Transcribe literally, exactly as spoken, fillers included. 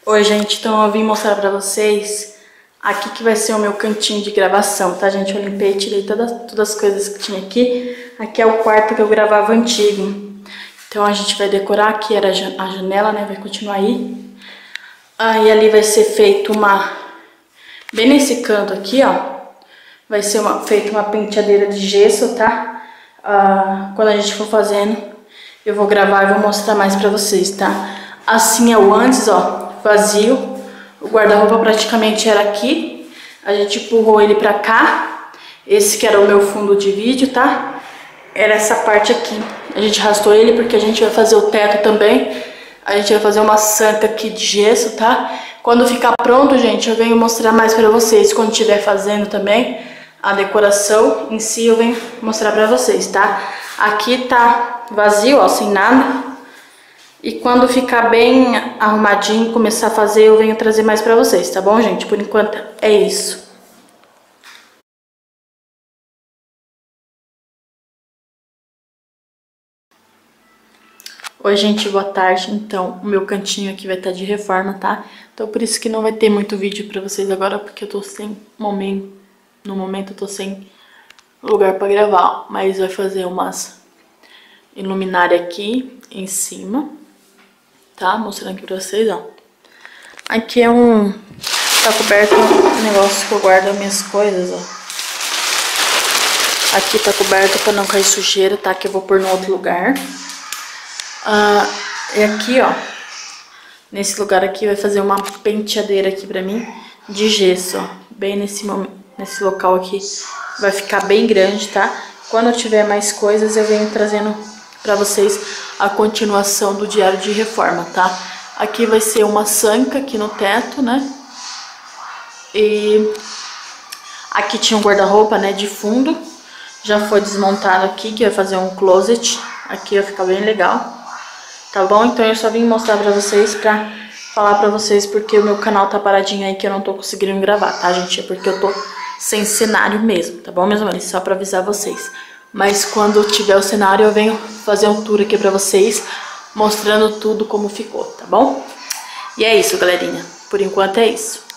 Oi, gente, então eu vim mostrar pra vocês aqui que vai ser o meu cantinho de gravação, tá, gente? Eu limpei e tirei todas, todas as coisas que tinha aqui. Aqui é o quarto que eu gravava antigo. Então a gente vai decorar, aqui era a janela, né? Vai continuar aí. Aí ali vai ser feito uma... Bem nesse canto aqui, ó. Vai ser uma, feita uma penteadeira de gesso, tá? Ah, quando a gente for fazendo, eu vou gravar e vou mostrar mais pra vocês, tá? Assim é o antes, ó. Vazio, o guarda-roupa praticamente era aqui, a gente empurrou ele pra cá, esse que era o meu fundo de vídeo, tá? Era essa parte aqui, a gente arrastou ele porque a gente vai fazer o teto também, a gente vai fazer uma santa aqui de gesso, tá? Quando ficar pronto, gente, eu venho mostrar mais pra vocês, quando estiver fazendo também a decoração em si, eu venho mostrar pra vocês, tá? Aqui tá vazio, ó, sem nada. E quando ficar bem arrumadinho, começar a fazer, eu venho trazer mais pra vocês, tá bom, gente? Por enquanto é isso. Oi, gente, boa tarde. Então, o meu cantinho aqui vai estar de reforma, tá? Então, por isso que não vai ter muito vídeo pra vocês agora, porque eu tô sem momento. No momento eu tô sem lugar pra gravar. Mas vai fazer umas iluminárias aqui em cima. Tá? Mostrando aqui pra vocês, ó. Aqui é um... Tá coberto um negócio que eu guardo as minhas coisas, ó. Aqui tá coberto pra não cair sujeira, tá? Que eu vou pôr no outro lugar. Ah, e aqui, ó. Nesse lugar aqui vai fazer uma penteadeira aqui pra mim de gesso, ó. Bem nesse, nesse local aqui. Vai ficar bem grande, tá? Quando eu tiver mais coisas, eu venho trazendo pra vocês a continuação do diário de reforma, tá? Aqui vai ser uma sanca aqui no teto, né? E aqui tinha um guarda-roupa, né, de fundo. Já foi desmontado aqui, que vai fazer um closet. Aqui vai ficar bem legal. Tá bom? Então eu só vim mostrar pra vocês, pra falar pra vocês, porque o meu canal tá paradinho aí, que eu não tô conseguindo gravar, tá, gente? É porque eu tô sem cenário mesmo, tá bom, meus amores? Só pra avisar vocês. Mas quando tiver o cenário, eu venho fazer um tour aqui pra vocês, mostrando tudo como ficou, tá bom? E é isso, galerinha. Por enquanto é isso.